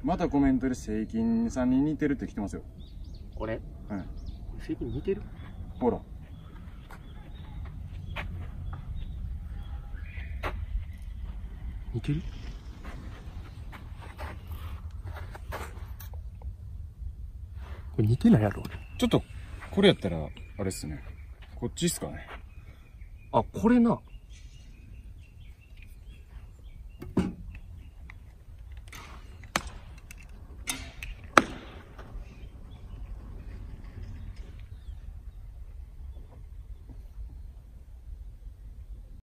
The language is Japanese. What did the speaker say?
またコメントでセイキンさんに似てるって来てますよ。 俺うん。 セイキン似てる？ ほら。 似てる？これ似てないやろ俺。 ちょっと、これやったら、あれっすね。こっちっすかね。 あ、これな。